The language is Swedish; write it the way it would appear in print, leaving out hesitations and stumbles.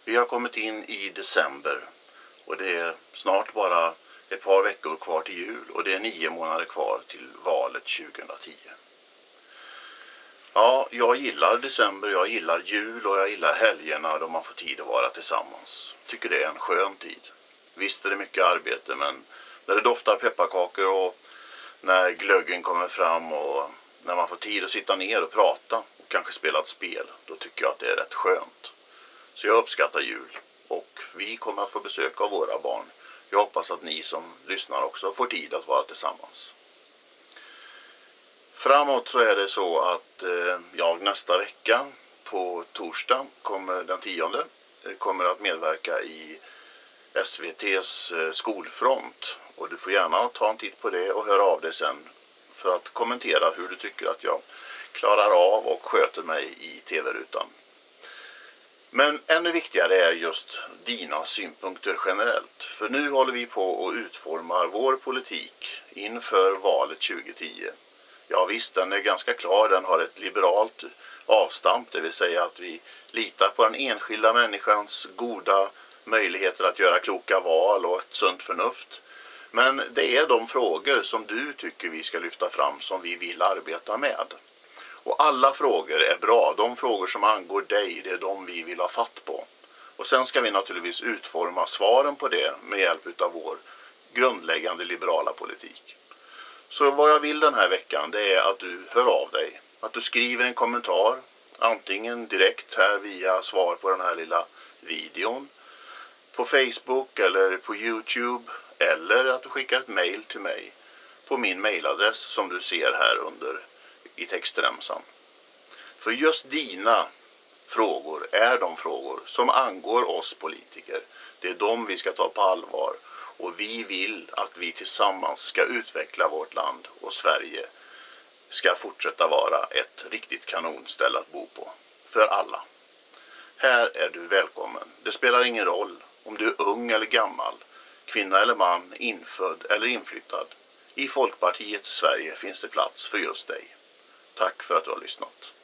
Vi har kommit in i december och det är snart bara ett par veckor kvar till jul och det är 9 månader kvar till valet 2010. Ja, jag gillar december, jag gillar jul och jag gillar helgerna då man får tid att vara tillsammans. Tycker det är en skön tid. Visst är det mycket arbete, men när det doftar pepparkakor och när glöggen kommer fram och när man får tid att sitta ner och prata och kanske spela ett spel, då tycker jag att det är rätt skönt. Så jag uppskattar jul och vi kommer att få besök av våra barn. Jag hoppas att ni som lyssnar också får tid att vara tillsammans. Framåt så är det så att jag nästa vecka på torsdag den 10:e kommer att medverka i SVT:s skolfront. Och du får gärna ta en titt på det och höra av dig sen för att kommentera hur du tycker att jag klarar av och sköter mig i tv-rutan. Men ännu viktigare är just dina synpunkter generellt. För nu håller vi på och utformar vår politik inför valet 2010. Ja visst, den är ganska klar, den har ett liberalt avstamp, det vill säga att vi litar på den enskilda människans goda möjligheter att göra kloka val och ett sunt förnuft. Men det är de frågor som du tycker vi ska lyfta fram som vi vill arbeta med. Och alla frågor är bra, de frågor som angår dig, det är de vi vill ha fatt på. Och sen ska vi naturligtvis utforma svaren på det med hjälp av vår grundläggande liberala politik. Så vad jag vill den här veckan, det är att du hör av dig. Att du skriver en kommentar, antingen direkt här via svar på den här lilla videon, på Facebook eller på YouTube, eller att du skickar ett mejl till mig på min mejladress som du ser här under i textremsan. För just dina frågor är de frågor som angår oss politiker. Det är de vi ska ta på allvar. Och vi vill att vi tillsammans ska utveckla vårt land och Sverige ska fortsätta vara ett riktigt kanonställe att bo på. För alla. Här är du välkommen. Det spelar ingen roll om du är ung eller gammal, kvinna eller man, infödd eller inflyttad. I Folkpartiets Sverige finns det plats för just dig. Tack för att du har lyssnat.